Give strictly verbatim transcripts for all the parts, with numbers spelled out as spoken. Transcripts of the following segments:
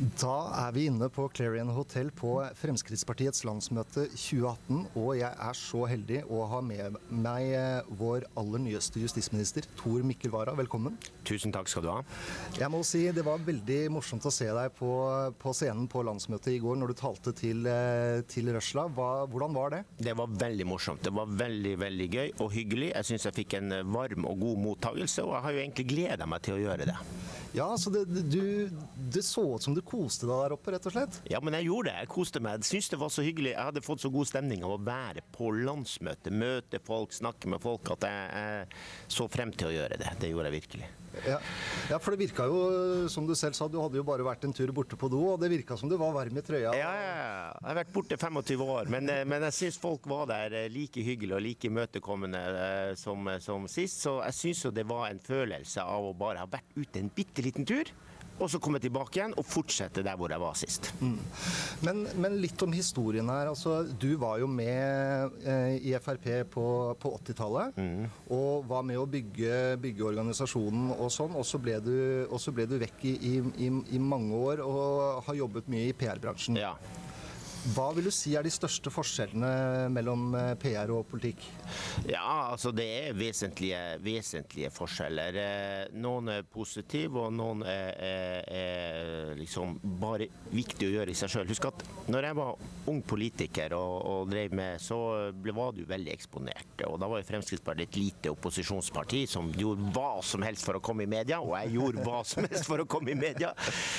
Da er vi inne på Clarion Hotel på Fremskrittspartiets landsmøte tjue atten, og jeg er så heldig å ha med meg vår aller nyeste justisminister, Tor Mikkel Wara. Velkommen. Tusen takk skal du ha. Jeg må si det var veldig morsomt å se deg på, på scenen på landsmøtet i går når du talte til, til Røsla. Hva, hvordan var det? Det var veldig morsomt. Det var veldig, veldig gøy og hyggelig. Jeg synes jeg fikk en varm og god mottagelse, og jeg har jo egentlig gledet meg til å gjøre det. Ja, så det, du, det så ut som du koste deg der oppe, rett og slett? Ja, men jeg gjorde det. Jeg koste meg. Jeg synes det var så hyggelig. Jeg hadde fått så god stemning av å være på landsmøte, møte folk, snakke med folk, at jeg, jeg så frem til å gjøre det. Det gjorde jeg virkelig. Ja, ja, for det virket jo, som du selv sa, du hadde jo bare vært en tur borte på do, og det virket som du var varm i trøya. Ja, ja, ja. Jeg har vært borte femogtyve år, men, men jeg synes folk var der like hyggelig og like møtekommende som, som sist, så jeg synes jo det var en følelse av å bare ha vært ute en bitteliten tur, og så komme tilbake igjen og fortsette der hvor jeg var sist. Mm. Men, men litt om historien her, altså du var jo med eh, i F R P på, på åttitallet, mm. og var med å bygge, bygge organisasjonen og sånn, og så ble du, og så ble du vekk i, i, i, i mange år og har jobbet mye i P R-bransjen. Ja. Hva vil du si er de største forskjellene mellom P R og politikk? Ja, altså det er vesentlige, vesentlige forskjeller. Noen er positive, og noen er, er, er liksom bare viktig å gjøre i seg selv. Husk at når jeg var ung politiker og, og drev med, så ble, var du veldig eksponert. Og da var jo Fremskrittspartiet et lite opposisjonsparti som gjorde hva som helst for å komme i media, og jeg gjorde hva som helst for å komme i media.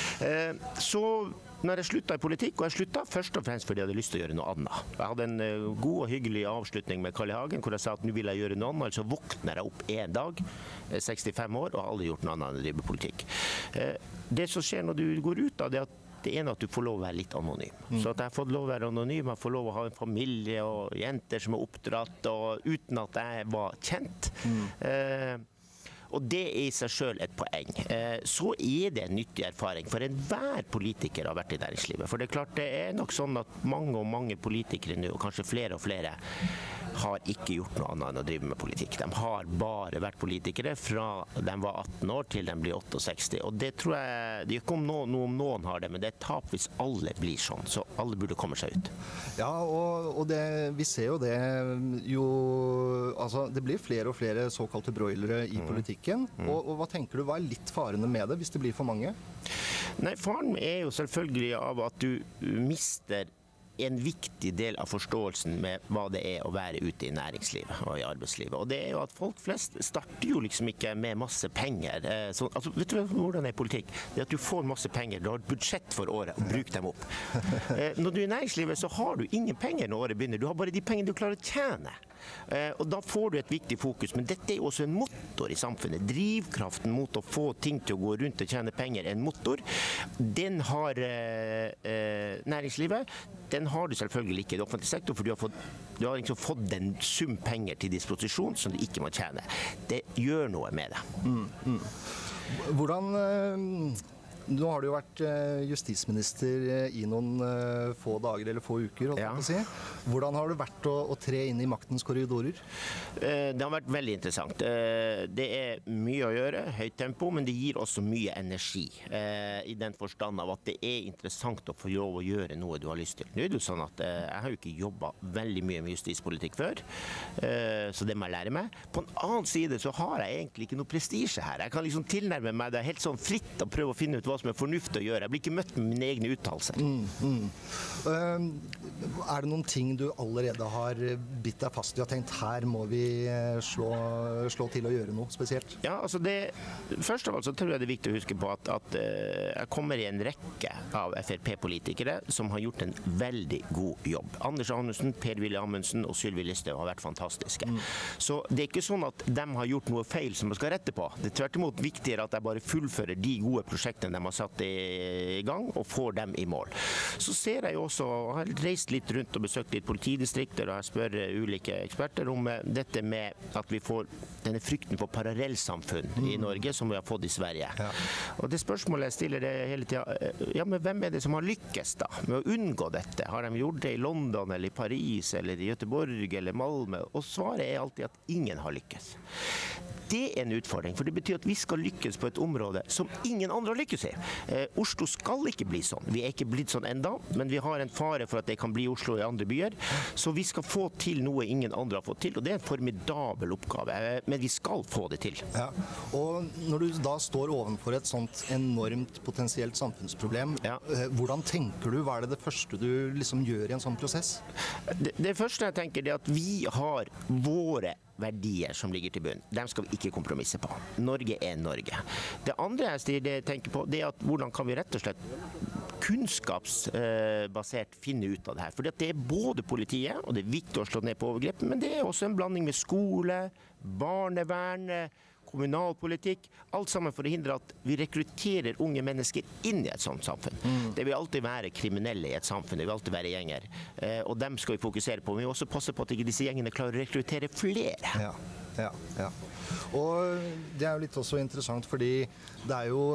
Så når jeg sluttet i politikk, og jeg sluttet først og fremst fordi jeg hadde lyst til å gjøre noe annet. Jeg hadde en god og hyggelig avslutning med Carl I. Hagen, hvor jeg sa at nå vil jeg gjøre noe annet, altså våkner jeg opp en dag, sekstifem år, og har aldri gjort noe annet enn å drive politikk. Det som skjer når du går ut av det, at det ene er at du får lov å være litt anonym. Mm. Så at jeg har fått lov å være anonym, jeg får lov å ha en familie og jenter som er oppdratt, og uten at jeg var kjent. Mm. Eh, Og det er i seg selv et poeng. Så er det en nyttig erfaring, for enhver politiker har vært i næringslivet. For det er klart, det er nok sånn at mange og mange politikere nå, og kanskje flere og flere, har ikke gjort noe annet enn å drive med politikk. De har bare vært politikere fra de var atten år til de blir sekstiåtte. Og det tror jeg, det er ikke om noen, noe om noen har det, men det er et tap hvis alle blir sånn. Så alle burde komme seg ut. Ja, og, og det, vi ser jo det jo, altså det blir flere og flere såkalte broilere i mm. politikk. Mm. Og, og hva tenker du, hva er litt farene med det, hvis det blir for mange? Nei, faren er jo selvfølgelig av at du mister en viktig del av forståelsen med hva det er å være ute i næringslivet og i arbeidslivet. Og det er jo at folk flest starter jo liksom ikke med masse penger. Så, altså, vet du hvordan det er politikk? Det er at du får masse penger, du har et budsjett for året, og bruk dem opp. Når du er i næringslivet så har du ingen penger når året begynner, du har bare de pengene du klarer å tjene. Og da får du et viktig fokus, men dette er jo også en motor i samfunnet. Drivkraften mot å få ting til å gå rundt og tjene penger er en motor. Den har eh, næringslivet, den har du selvfølgelig ikke i det offentlige sektor, for du har fått, du har liksom fått en sum penger til disposisjon som du ikke må tjene. Det gjør noe med det. Mm, mm. Hvordan... Øh Nå har du jo vært justisminister i noen få dager eller få uker, ja. Si. Hvordan har det vært å, å tre inn i maktens korridorer? Det har vært veldig interessant. Det er mye å gjøre, høyt tempo, men det gir også mye energi. I den forstand av at det er interessant å få lov å gjøre noe du har lyst til. Nå er det jo sånn at jeg har jo ikke jobbet veldig mye med justispolitikk før, så det må jeg lære meg. På en annen side så har jeg egentlig ikke noe prestisje her. Jeg kan liksom tilnærme meg det helt sånn fritt og prøve å finne ut hva som er fornuftig å gjøre. Jeg blir ikke møtt med mine egne uttalelser. Mm, mm. Uh, er det noen ting du allerede har bitt deg fast i og tenkt, her må vi slå, slå til og gjøre noe spesielt? Ja, altså det, først av alt så tror jeg det er viktig å huske på at, at uh, jeg kommer i en rekke av F R P-politikere som har gjort en veldig god jobb. Anders Anundsen, Per-Willy Amundsen og Sylvi Listhaug har vært fantastiske. Mm. Så det er ikke sånn at de har gjort noe feil som man skal rette på. Det er tvert imot viktigere at jeg bare fullfører de gode prosjektene de har satt i gang, og får dem i mål. Så ser jeg jo også, jeg har reist litt rundt og besøkt litt politidistrikter, og jeg spør ulike eksperter om dette med at vi får denne frykten for parallellsamfunn mm. i Norge, som vi har fått i Sverige. Ja. Og det spørsmålet jeg stiller det hele tiden, ja, men hvem er det som har lykkes da, med å unngå dette? Har de gjort det i London, eller i Paris, eller i Göteborg, eller Malmö? Og svaret er alltid at ingen har lykkes. Det er en utfordring, for det betyr at vi skal lykkes på et område som ingen andre har lykkes i. farlig. Eh, Oslo skal ikke bli sånn. Vi er ikke blitt sånn enda, men vi har en fare for at det kan bli Oslo i andre byer. Så vi skal få til noe ingen andre har fått til, og det er en formidabel oppgave. Eh, men vi skal få det til. Ja. Og når du da står ovenfor et sånt enormt potensielt samfunnsproblem, ja. eh, hvordan tenker du? Hva er det det første du liksom gjør i en sånn prosess? Det, det første jeg tenker er at vi har våre verdier som ligger til bunn. Dem skal vi ikke kompromisse på. Norge er Norge. Det andre jeg tenker på, det er at hvordan kan vi rett og slett kunnskapsbasert finne ut av det her. For det er både politiet, og det er viktig å slå ned på overgrep, men det er også en blanding med skole, barnevern, kommunalpolitikk, alt sammen for å hindre at vi rekrutterer unge mennesker inn i et sånt samfunn. Mm. Det vil alltid være kriminelle i et samfunn, det vil alltid være gjenger. Eh, og dem skal vi fokusere på, men vi må også passe på at ikke disse gjengene klarer å rekruttere flere. Ja, ja, ja. Og det er jo litt også interessant, fordi det er jo,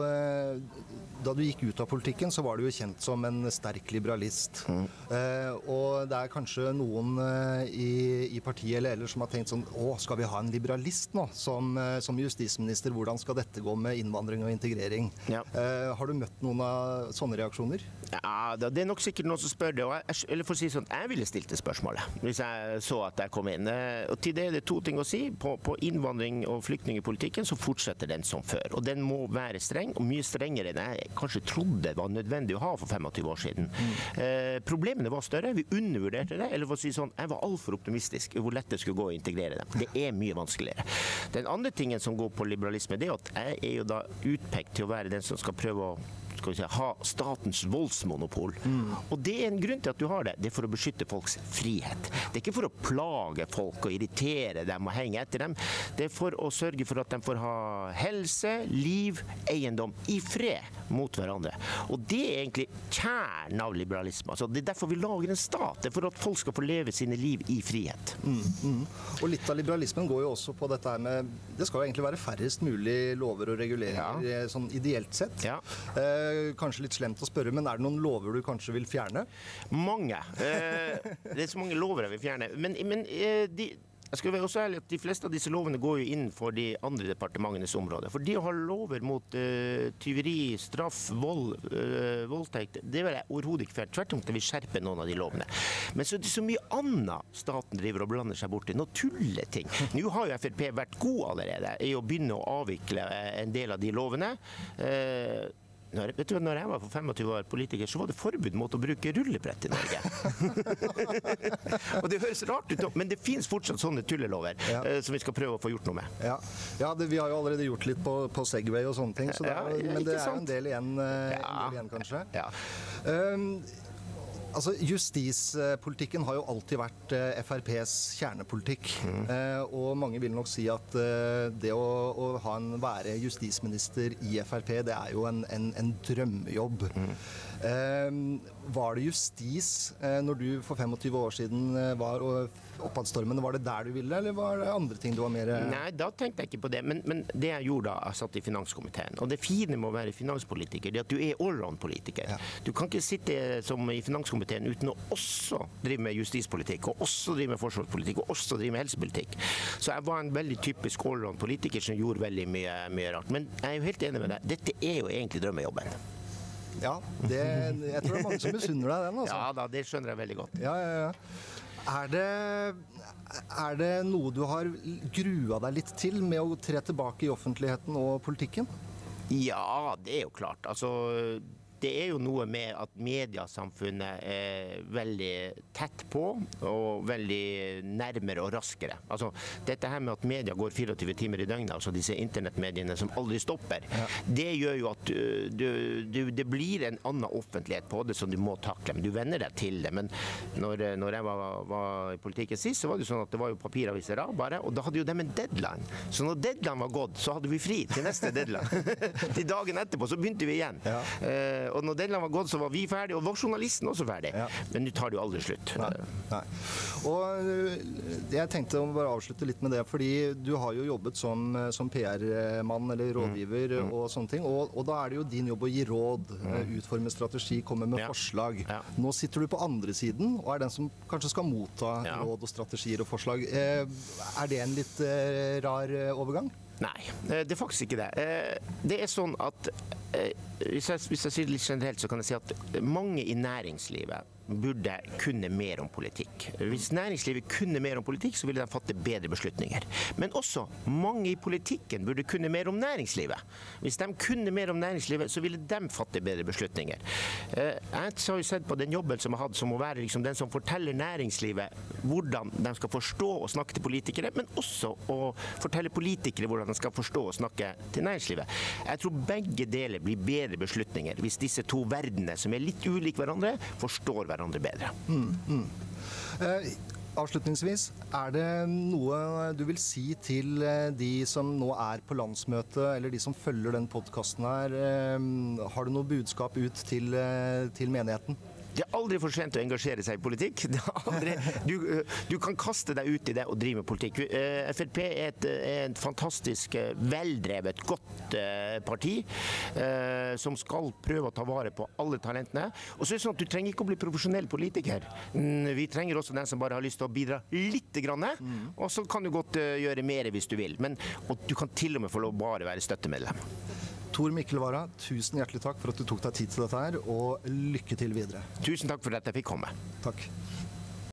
da du gikk ut av politikken, så var du jo kjent som en sterk liberalist. Mm. Eh, og det er kanskje noen i, i partiet eller ellers som har tenkt sånn, å, skal vi ha en liberalist nå, som, som justisminister, hvordan skal dette gå med innvandring og integrering? Ja. Eh, har du møtt noen av sånne reaksjoner? Ja, det er nok sikkert noen som spør det, og jeg, eller for å si sånn, jeg ville stilt det spørsmålet, hvis jeg så at jeg kom inn. Og til det er det to ting å si. På, på innvandring og flyktningepolitikken så fortsetter den som før, og den må være streng, og mye strengere enn jeg kanskje trodde var nødvendig å ha for tjuefem år siden. Mm. Eh, problemene var større, vi undervurderte det, eller for å si sånn, jeg var alt for optimistisk hvor lett det skulle gå å integrere dem. Det er mye vanskeligere. Den andre tingen som går på liberalisme, det er at jeg er jo da utpekt til å være den som skal prøve å skal vi si, ha statens voldsmonopol. Mm. Og det er en grunn til at du har det. Det er for å beskytte folks frihet. Det er ikke for å plage folk og irritere dem og henge etter dem. Det er for å sørge for at de får ha helse, liv, eiendom i fred mot hverandre. Og det er egentlig kjernen av liberalisme. Altså, det er derfor vi lager en stat. Det er for at folk skal få leve sine liv i frihet. Mm. Mm. Og litt av liberalismen går jo også på dette her med, det skal jo egentlig være færrest mulig lover og reguleringer, ja. Sånn ideelt sett. Ja. Eh, Kanskje litt slemt å spørre, men er det noen lover du kanskje vil fjerne? Mange. Eh, det er så mange lover jeg vil fjerne. Men, men eh, de, jeg skal være også ærlig at de fleste av disse lovene går jo inn for de andre departementenes områder. For de å ha lover mot eh, tyveri, straff, vold, eh, voldtekt, det vil jeg overhodet ikke fjerne. Tvert om det vil skjerpe noen av de lovene. Men så er det så mye annet staten driver og blander seg bort i. Noen tulleting. Nå har jo F R P vært god allerede i å begynne å avvikle en del av de lovene. Eh, Når, vet du, når jeg var for tjuefem år politiker, så var det forbud mot å bruke rullebrett i Norge. Og det høres rart ut, men det finnes fortsatt sånne tullelover ja. eh, som vi skal prøve å få gjort noe med. Ja, ja det, vi har jo allerede gjort litt på, på Segway og sånne ting, så det er, ja, men det er jo en del igjen, eh, ja. en del igjen kanskje. Ja. Um, Altså, justispolitikken har jo alltid vært eh, F R P's kjernepolitikk. Mm. Eh, og mange vil nok si at eh, det å, å ha en, være justisminister i F R P, det er jo en, en, en drømmejobb. Mm. Eh, var det justis eh, når du for tjuefem år siden eh, var og oppadstormen, var det der du ville, eller var det andre ting du var mer... Nei, da tenkte jeg ikke på det, men, men det jeg gjorde da, jeg satt i finanskomiteen, og det fine med å være finanspolitiker, det er at du er allround-politiker. Ja. Du kan ikke sitte som i finanskomiteen uten å også drive med justispolitikk, og også drive med forsvarspolitikk, og også drive med helsepolitikk. Så jeg var en veldig typisk allround-politiker som gjorde veldig mye, mye rart. Men jeg er jo helt enig med deg, dette er jo egentlig drømmejobben. Ja, det, jeg tror det er mange som besunner deg den, altså. Ja da, det skjønner jeg veldig godt. Ja, ja, ja. Er det, er det noe du har grua deg litt til med å tre tilbake i offentligheten og politikken? Ja, det er jo klart. Altså, det er jo noe med at mediasamfunnet er veldig tett på og veldig nærmere og raskere. Altså, dette her med at media går fireogtyve timer i døgnet, altså disse internettmediene som aldri stopper, ja. Det gjør jo at du, du, det blir en annen offentlighet på det som du må takle. Men du venner deg til det. Men når, når jeg var, var i politikken sist, så var det sånn at det var jo papiraviser av bare, og da hadde jo dem en deadline. Så når deadline var gått, så hadde vi fri til neste deadline. Til dagen etterpå, så begynte vi igjen. Ja. Uh, og når den var gått, så var vi ferdige, og var journalisten også ferdig. Ja. Men nå tar det jo aldri slutt. Nei. Nei. Og jeg tenkte å bare avslutte litt med det, fordi du har jo jobbet som, som P R-mann eller rådgiver mm. Mm. og sånne ting, og, og da er det jo din jobb å gi råd, mm. utforme strategi, komme med ja. forslag. Ja. Nå sitter du på andre siden, og er den som kanskje skal motta ja. råd og strategier og forslag. Er det en litt rar overgang? Nei, det er faktisk ikke det. Det er sånn at hvis jeg, hvis jeg sier det litt generelt, så kan jeg si at mange i næringslivet burde kunne mer om politikk. Hvis næringslivet kunne mer om politikk, så ville de fatte bedre beslutninger. Men også mange i politikken burde kunne mer om næringslivet. Hvis de kunne mer om næringslivet, så ville de fatte bedre beslutninger. Jeg har jo sett på den jobben som jeg hadde, som å være liksom den som forteller næringslivet hvordan de skal forstå og snakke til politikere, men også å fortelle politikere hvordan de skal forstå og snakke til næringslivet. Jeg tror begge deler blir bedre beslutninger hvis disse to verdenene, som er litt ulike hverandre, forstår hverandre hverandre bedre. Mm, mm. Eh, avslutningsvis, er det noe du vil si til de som nå er på landsmøtet, eller de som følger den podcasten her? Eh, har du noe budskap ut til, til menigheten? Det er aldri for sent å engasjere seg i politikk. Det er aldri, du, du kan kaste deg ut i det og drive med politikk. F R P er et, er et fantastisk veldrevet, godt parti som skal prøve å ta vare på alle talentene. Og så er det sånn at du trenger ikke å bli profesjonell politiker. Vi trenger også den som bare har lyst til å bidra litt grann, og så kan du godt gjøre mer hvis du vil. Men og du kan til og med få lov bare være støttemedlem. Tor Mikkel Wara, tusen hjertelig takk for at du tok deg tid til dette her, og lykke til videre. Tusen takk for at jeg fikk komme. Takk.